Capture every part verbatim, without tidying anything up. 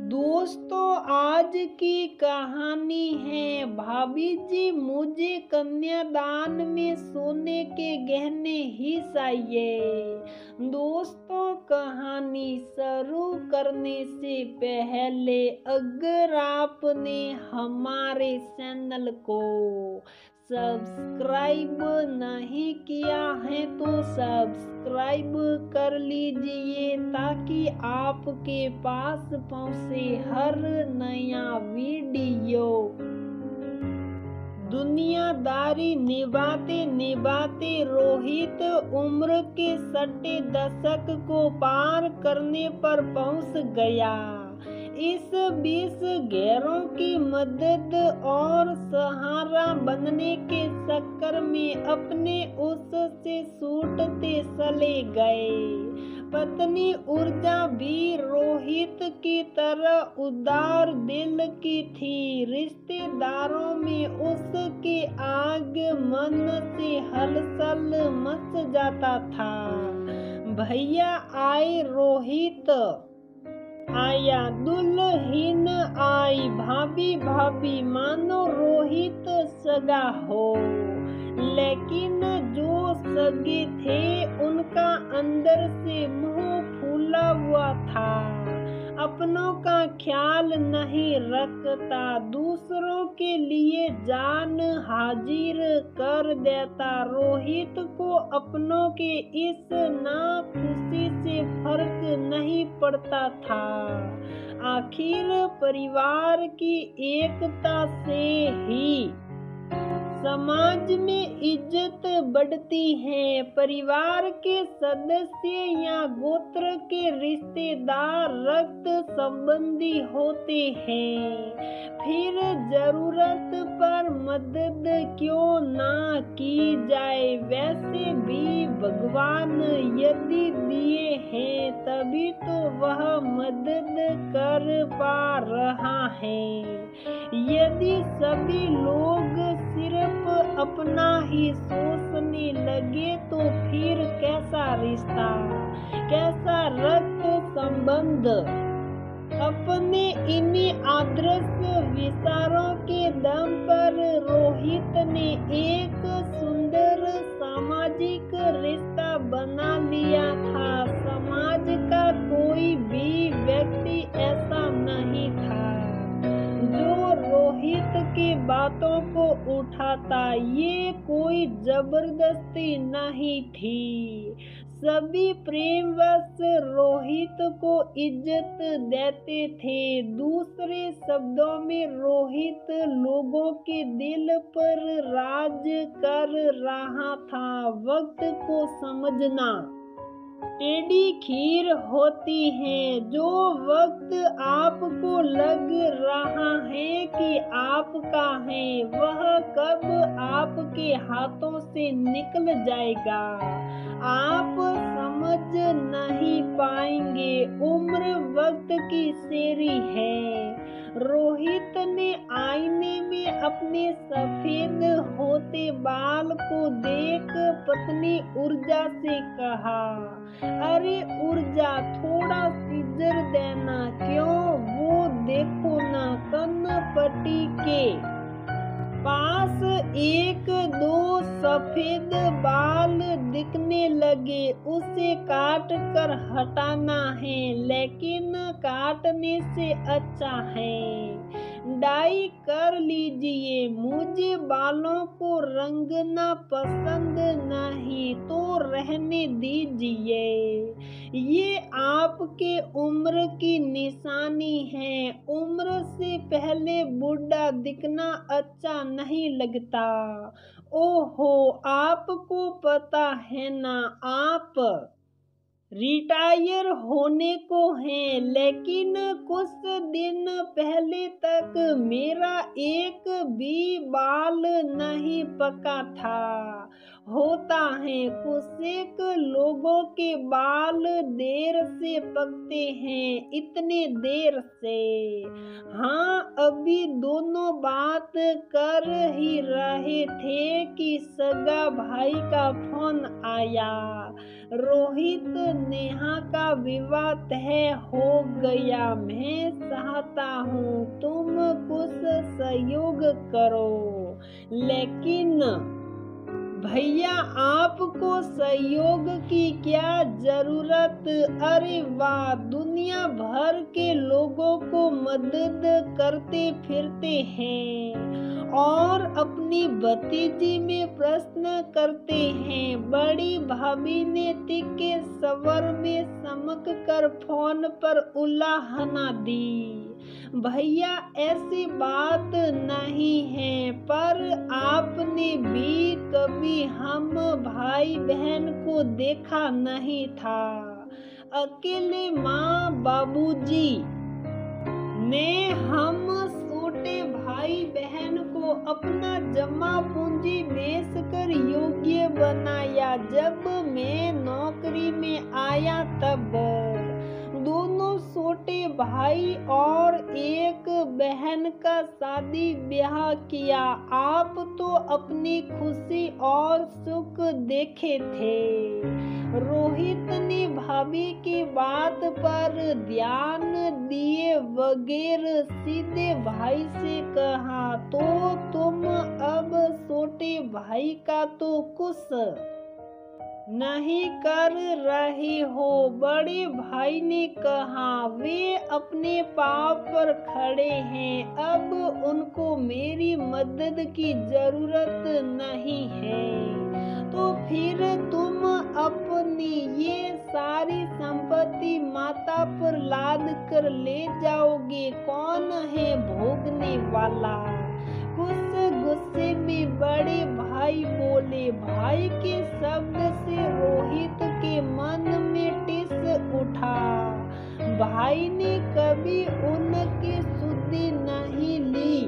दोस्तों, आज की कहानी है भाभी जी मुझे कन्यादान में सोने के गहने ही चाहिए। दोस्तों, कहानी शुरू करने से पहले अगर आपने हमारे चैनल को सब्सक्राइब नहीं किया है तो सब्सक्राइब कर लीजिए ताकि आपके पास पहुंचे हर नया वीडियो। दुनियादारी निभाते निभाते रोहित उम्र के सट्टे दशक को पार करने पर पहुंच गया। इस बीच गैरों की मदद और सहारा बनने के चक्कर में अपने उससे छूटते चले गए। पत्नी ऊर्जा भी रोहित की तरह उदार दिल की थी। रिश्तेदारों में उसके आगमन से हलचल मच जाता था। भैया आए, रोहित आया, दुल्हन आई, भाभी भाभी मानो रोहित सगा हो। लेकिन जो सगे थे उनका अंदर से मुंह फूला हुआ था। अपनों का ख्याल नहीं रखता, दूसरों के लिए जान हाजिर कर देता। रोहित को अपनों के इस नाखुशी से फर्क नहीं पड़ता था। आखिर परिवार की एकता से ही समाज में इज्जत बढ़ती है। परिवार के सदस्य या गोत्र के रिश्तेदार रक्त संबंधी होते हैं, फिर जरूरत पर मदद क्यों ना की जाए। वैसे भी भगवान यदि दिए हैं तभी तो वह मदद कर पा रहा है। यदि सभी लोग सिर्फ अपना ही सोचने लगे तो फिर कैसा रिश्ता, कैसा रक्त संबंध। अपने इन्हीं आदर्श विचारों के दम पर रोहित ने एक सुंदर सामाजिक रिश्ता बना लिया था। समाज का कोई भी व्यक्ति ऐसा नहीं था जो रोहित की बातों को उठाता। ये कोई जबरदस्ती नहीं थी। सभी प्रेमवश रोहित को इज्जत देते थे। दूसरे शब्दों में रोहित लोगों के दिल पर राज कर रहा था। वक्त को समझना टेढ़ी खीर होती है। जो वक्त आपको लग रहा है कि आपका है, वह कब आपके हाथों से निकल जाएगा आप समझ नहीं पाएंगे। उम्र वक्त की शेरी है। रोहित ने आईने में अपने सफेद होते बाल को देख पत्नी ऊर्जा से कहा, अरे ऊर्जा, थोड़ा सीजर देना। क्यों? वो देखो ना, कनपट्टी के पास एक दो सफेद बाल दिखने लगे। उसे काट कर हटाना है, लेकिन काटने से अच्छा है डाई कर लीजिए। मुझे बालों को रंगना पसंद नहीं तो रहने दीजिए। ये आपके उम्र की निशानी है। उम्र से पहले बूढ़ा दिखना अच्छा नहीं लगता। ओहो, आपको पता है ना, आप रिटायर होने को हैं, लेकिन कुछ दिन पहले तक मेरा एक भी बाल नहीं पका था। होता है। कुछेक लोगों के बाल देर से पकते हैं, इतने देर से। हाँ, अभी दोनों बात कर ही रहे थे कि सगा भाई का फोन आया। रोहित, नेहा का विवाह तय हो गया। मैं चाहता हूँ तुम कुछ सहयोग करो। लेकिन भैया, आपको सहयोग की क्या जरूरत? अरे वाह, दुनिया भर के लोगों को मदद करते फिरते हैं और अपनी भतीजी में प्रश्न करते हैं। बड़ी भाभी ने तीखे स्वर में समक कर फोन पर उलाहना दी। भैया, ऐसी बात नहीं है, पर आपने भी कभी हम भाई बहन को देखा नहीं था। अकेले माँ बाबूजी ने हम छोटे भाई बहन को अपना जमा पूंजी बेचकर योग्य बनाया। जब मैं नौकरी में आया तब दोनों छोटे भाई और एक बहन का शादी ब्याह किया। आप तो अपनी खुशी और सुख देखे थे। रोहित ने भाभी की बात पर ध्यान दिए बगैर सीधे भाई से कहा, तो तुम अब छोटे भाई का तो कुछ नहीं कर रहे हो? बड़े भाई ने कहा, वे अपने पाँव पर खड़े हैं, अब उनको मेरी मदद की जरूरत नहीं है। तो फिर तुम अपनी ये सारी संपत्ति माता पर लाद कर ले जाओगे। कौन है भोगने वाला? कुछ गुस्से में बड़े भाई बोले। भाई के शब्द से रोहित के मन में टिस उठा। भाई ने कभी उनकी सुधि नहीं ली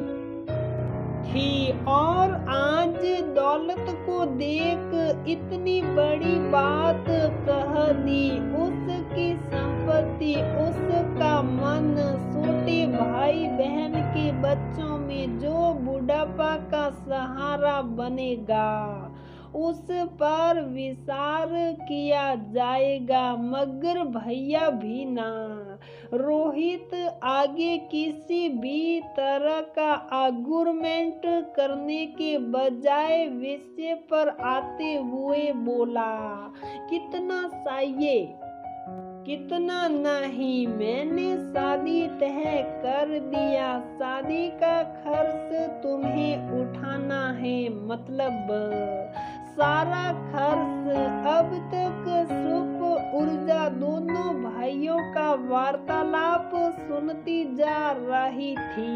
थी और आज दौलत को देख इतनी बड़ी बात कह दी। उसकी संपत्ति, उसका मन, छोटे भाई बहन के बच्चों में जो बुढ़ापा का सहारा बनेगा, उस पर विचार किया जाएगा, मगर भैया भी ना। रोहित आगे किसी भी तरह का आर्गुमेंट करने के बजाय विषय पर आते हुए बोला, कितना चाहिए? कितना नहीं, मैंने शादी तय कर दिया। शादी का खर्च तुम्हें उठाना है, मतलब सारा खर्च। अब तक सुप ऊर्जा दोनों भाइयों का वार्तालाप सुनती जा रही थी,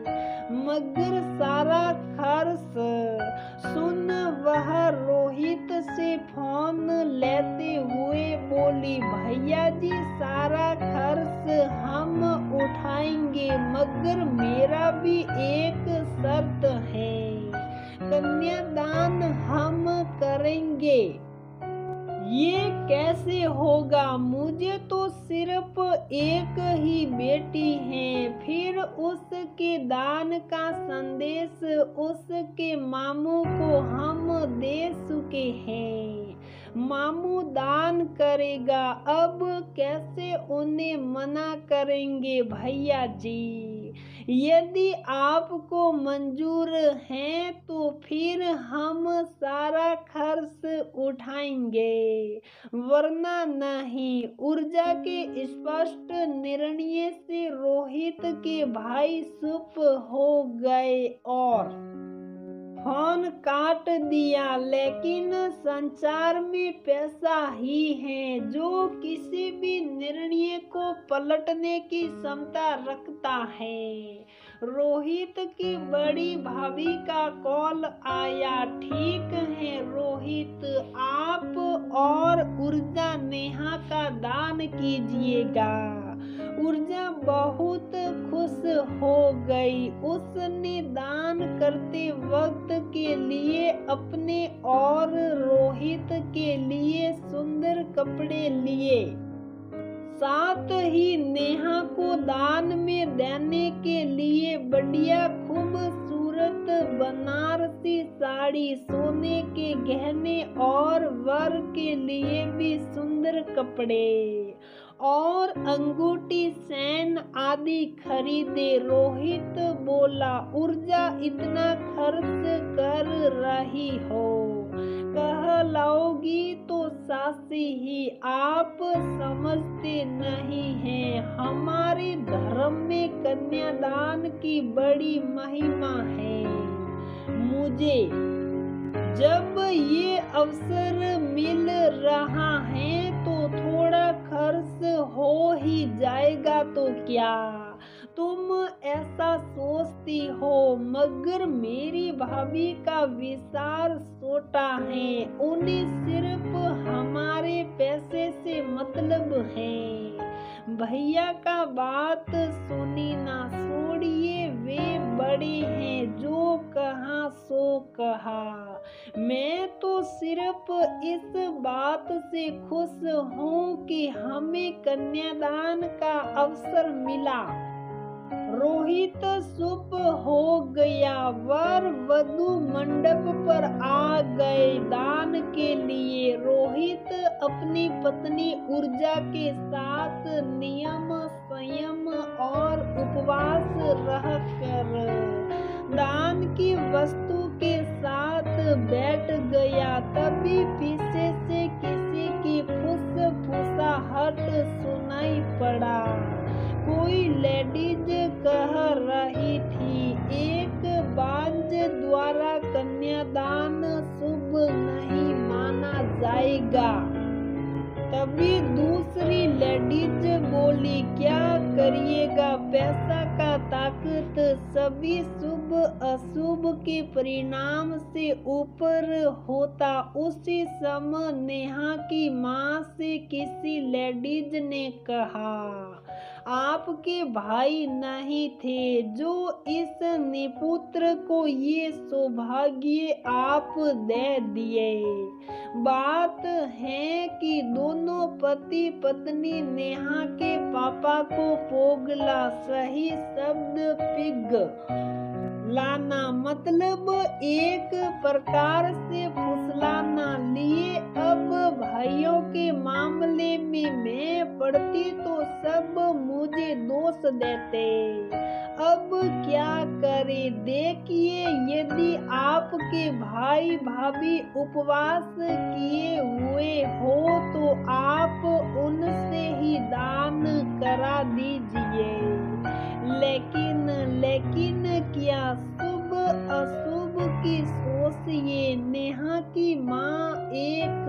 मगर सारा खर्च सुन वह रोहित से फोन लेते हुए बोली, भैया जी, सारा खर्च हम उठाएंगे, मगर मेरा भी एक शर्त है, कन्यादान हम करेंगे। ये कैसे होगा? मुझे तो सिर्फ एक ही बेटी है। फिर उसके दान का संदेश उसके मामू को हम दे चुके हैं। मामू दान करेगा, अब कैसे उन्हें मना करेंगे भैया जी? यदि आपको मंजूर है तो फिर हम सारा खर्च उठाएंगे, वरना नहीं। ऊर्जा के स्पष्ट निर्णय से रोहित के भाई चुप हो गए और फोन काट दिया। लेकिन संसार में पैसा ही है जो किसी भी निर्णय को पलटने की क्षमता रखता है। रोहित की बड़ी भाभी का कॉल आया। ठीक है रोहित, आप और ऊर्जा नेहा का दान कीजिएगा। ऊर्जा बहुत खुश हो गई। उसने दान करते वक्त के लिए अपने और रोहित के लिए सुंदर कपड़े लिए। साथ ही नेहा को दान में देने के लिए बढ़िया खूबसूरत बनारसी साड़ी, सोने के गहने और वर के लिए भी सुंदर कपड़े और अंगूठी सेन आदि खरीदे। रोहित बोला, ऊर्जा इतना खर्च कर रही हो, कहलाओगी तो सासी ही। आप समझते नहीं हैं, हमारे धर्म में कन्यादान की बड़ी महिमा है। मुझे जब ये अवसर मिल रहा है तो थोड़ा खर्च हो ही जाएगा तो क्या, तुम ऐसा सोचती हो, मगर मेरी भाभी का विचार छोटा है। उन्हें सिर्फ हमारे पैसे से मतलब है। भैया का बात सुनी ना, छोड़िए, वे बड़े हैं, जो कहा सो कहा। मैं तो सिर्फ इस बात से खुश हूँ कि हमें कन्यादान का अवसर मिला। रोहित चुप हो गया। वर वधू मंडप पर आ गए दान के लिए। रोहित अपनी पत्नी ऊर्जा के साथ नियम, संयम और उपवास रहकर दान की वस्तु के साथ बैठ गया। तभी पीछे से किसी की फुसफुसाहट सुनाई पड़ा। कोई लेडीज कह रही थी, एक बाज द्वारा कन्यादान शुभ नहीं माना जाएगा। तभी दूसरी लेडीज बोली, क्या करिएगा, पैसा का ताकत सभी शुभ अशुभ के परिणाम से ऊपर होता। उसी समय नेहा की माँ से किसी लेडीज ने कहा, आपके भाई नहीं थे जो इस निपुत्र को ये सौभाग्य आप दे दिए। बात है कि दोनों पति पत्नी नेहा के पापा को पोगला, सही शब्द पिग लाना, मतलब एक प्रकार से फुसलाना लिए। अब भाइयों के मामले में मैं पड़ती तो सब मुझे दोष देते। अब क्या करे, देखिए, यदि आपके भाई भाभी उपवास किए हुए हो तो आप उनसे ही दान करा दीजिए। लेकिन लेकिन क्या, शुभ अशुभ की सोचिए। नेहा की माँ एक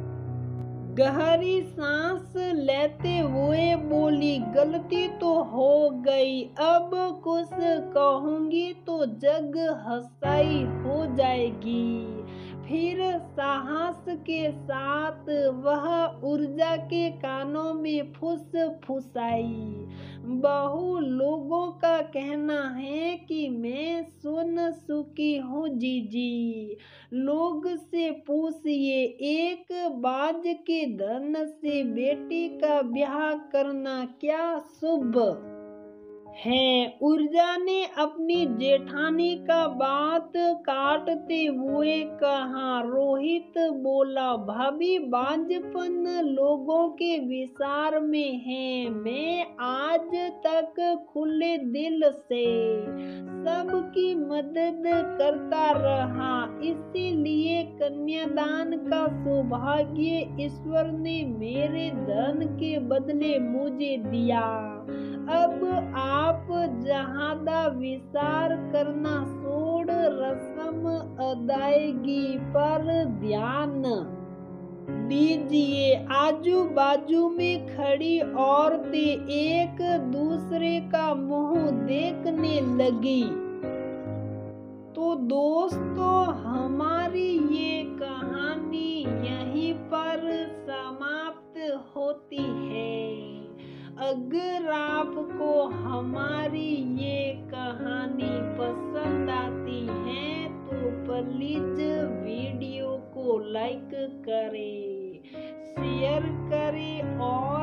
गहरी सांस लेते हुए बोली, गलती तो हो गई, अब कुछ कहूंगी तो जग हंसाई हो जाएगी। फिर साहस के साथ वह ऊर्जा के कानों में फुस फुसाई, बहु लोगों का कहना है कि मैं सुन चुकी हूँ जीजी। लोग से पूछिए, एक बाज के धन से बेटी का ब्याह करना क्या शुभ है। ऊर्जा ने अपनी जेठानी का बात काटते हुए कहा। रोहित बोला, भाभी, बांझपन लोगों के विचार में है। मैं आज तक खुले दिल से सबकी मदद करता रहा, इसीलिए कन्यादान का सौभाग्य ईश्वर ने मेरे धन के बदले मुझे दिया। अब आप जहादा विचार करना छोड़ रस्म अदायगी पर ध्यान दीजिए। आजू बाजू में खड़ी औरतें एक दूसरे का मुंह देखने लगी। तो दोस्तों, हमारी ये कहानी यहीं पर समाप्त होती है। अगर आपको हमारी ये कहानी पसंद आती है तो प्लीज वीडियो को लाइक करें, शेयर करें और